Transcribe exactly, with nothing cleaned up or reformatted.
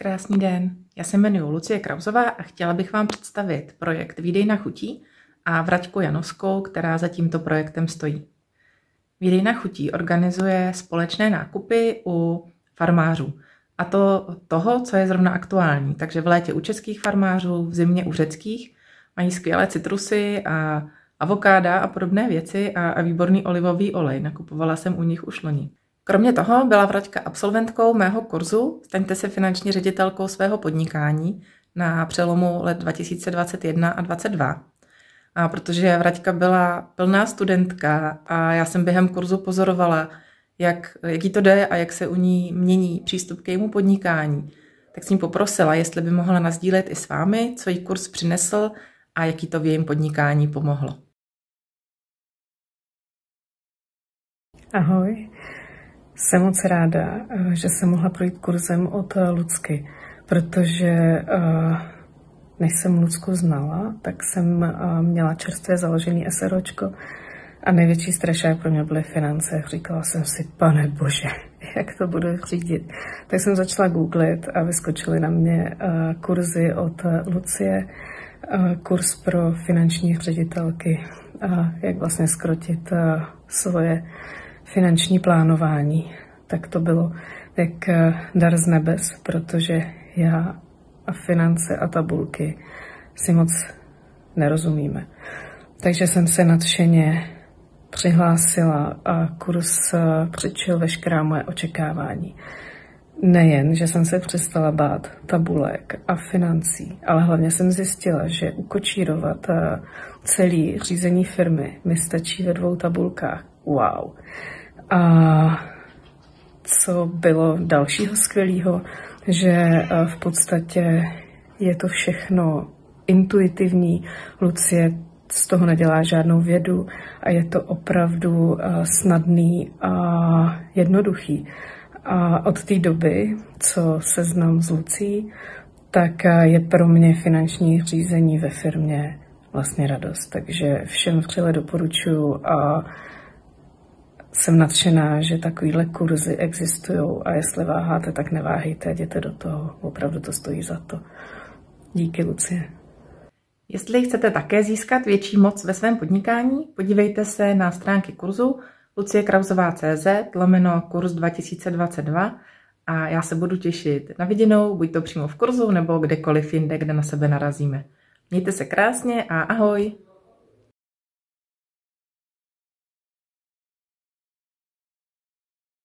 Krásný den, já se jmenuji Lucie Krausová a chtěla bych vám představit projekt Výdejna chutí a Vraťku Janovskou, která za tímto projektem stojí. Výdejna chutí organizuje společné nákupy u farmářů, a to toho, co je zrovna aktuální. Takže v létě u českých farmářů, v zimě u řeckých mají skvělé citrusy a avokáda a podobné věci a, a výborný olivový olej. Nakupovala jsem u nich už loni. Kromě toho byla Vraťka absolventkou mého kurzu Staňte se finanční ředitelkou svého podnikání na přelomu let dva tisíce dvacet jedna a dvacet dva. A protože Vraťka byla plná studentka a já jsem během kurzu pozorovala, jak, jak jí to jde a jak se u ní mění přístup k jejímu podnikání, tak jsem jí poprosila, jestli by mohla nasdílet i s vámi, co jí kurz přinesl a jak jí to v jejím podnikání pomohlo. Ahoj, jsem moc ráda, že jsem mohla projít kurzem od Lucky, protože než jsem Lucku znala, tak jsem měla čerstvě založený SROčko a největší strašák pro mě byly finance. Říkala jsem si, pane bože, jak to budu řídit. Tak jsem začala googlit a vyskočily na mě kurzy od Lucie, kurz pro finanční ředitelky, jak vlastně zkrotit svoje finanční plánování. Tak to bylo jak dar z nebes, protože já a finance a tabulky si moc nerozumíme. Takže jsem se nadšeně přihlásila a kurz přečil veškerá moje očekávání. Nejen, že jsem se přestala bát tabulek a financí, ale hlavně jsem zjistila, že ukočírovat celý řízení firmy mi stačí ve dvou tabulkách. Wow. A co bylo dalšího skvělého, že v podstatě je to všechno intuitivní. Lucie z toho nedělá žádnou vědu a je to opravdu snadný a jednoduchý. A od té doby, co se znám s Lucí, tak je pro mě finanční řízení ve firmě vlastně radost. Takže všem vřele doporučuji a jsem nadšená, že takovýhle kurzy existují a jestli váháte, tak neváhejte, jděte do toho. Opravdu to stojí za to. Díky, Lucie. Jestli chcete také získat větší moc ve svém podnikání, podívejte se na stránky kurzu luciekrausová tečka cé zet lomeno kurz dva tisíce dvacet dva a já se budu těšit na viděnou, buď to přímo v kurzu nebo kdekoliv jinde, kde na sebe narazíme. Mějte se krásně a ahoj!